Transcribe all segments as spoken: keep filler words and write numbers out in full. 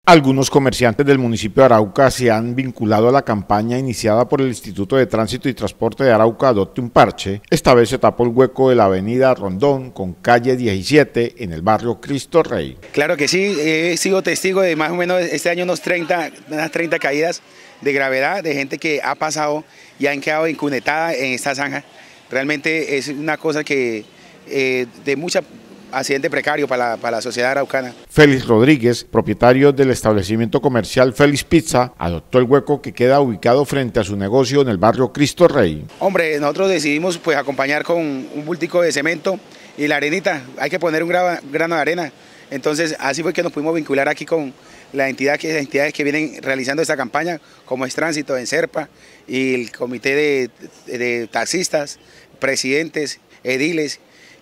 Algunos comerciantes del municipio de Arauca se han vinculado a la campaña iniciada por el Instituto de Tránsito y Transporte de Arauca Adopte un Parche. Esta vez se tapó el hueco de la avenida Rondón con calle diecisiete en el barrio Cristo Rey. Claro que sí, he sido testigo de más o menos este año unos treinta, unas treinta caídas de gravedad de gente que ha pasado y han quedado incunetada en esta zanja. Realmente es una cosa que eh, de mucha accidente precario para la, para la sociedad araucana. Félix Rodríguez, propietario del establecimiento comercial Félix Pizza, adoptó el hueco que queda ubicado frente a su negocio en el barrio Cristo Rey. Hombre, nosotros decidimos pues acompañar con un bultico de cemento y la arenita, hay que poner un grano de arena. Entonces así fue que nos pudimos vincular aquí con la entidad que, las entidades que vienen realizando esta campaña, como es Tránsito en Serpa y el comité de, de taxistas, presidentes, ediles.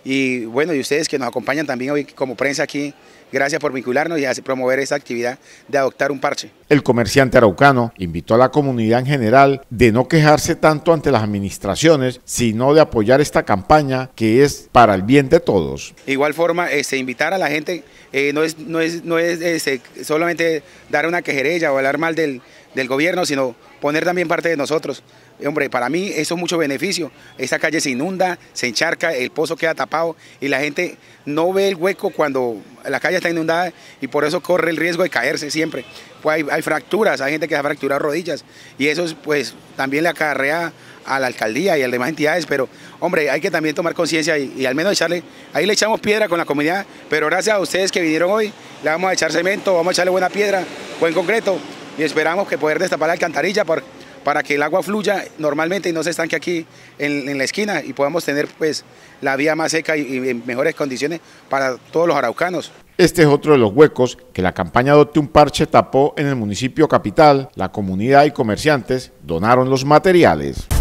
Y bueno, y ustedes que nos acompañan también hoy como prensa aquí, gracias por vincularnos y así promover esta actividad de adoptar un parche. El comerciante araucano invitó a la comunidad en general de no quejarse tanto ante las administraciones, sino de apoyar esta campaña que es para el bien de todos. De igual forma, este, invitar a la gente, eh, no es, no es, no es este, solamente dar una quejerella o hablar mal del, del gobierno, sino poner también parte de nosotros. Hombre, para mí eso es mucho beneficio. Esta calle se inunda, se encharca, el pozo queda tapado y la gente no ve el hueco cuando la calle está inundada y por eso corre el riesgo de caerse siempre. Pues hay, hay fracturas, hay gente que ha fracturado rodillas y eso pues también le acarrea a la alcaldía y a las demás entidades, pero hombre, hay que también tomar conciencia y, y al menos echarle, ahí le echamos piedra con la comunidad, pero gracias a ustedes que vinieron hoy, le vamos a echar cemento, vamos a echarle buena piedra, buen concreto y esperamos que poder destapar la alcantarilla por, para que el agua fluya normalmente y no se estanque aquí en, en la esquina y podamos tener pues la vía más seca y, y en mejores condiciones para todos los araucanos. Este es otro de los huecos que la campaña Adopte un Parche tapó en el municipio capital. La comunidad y comerciantes donaron los materiales.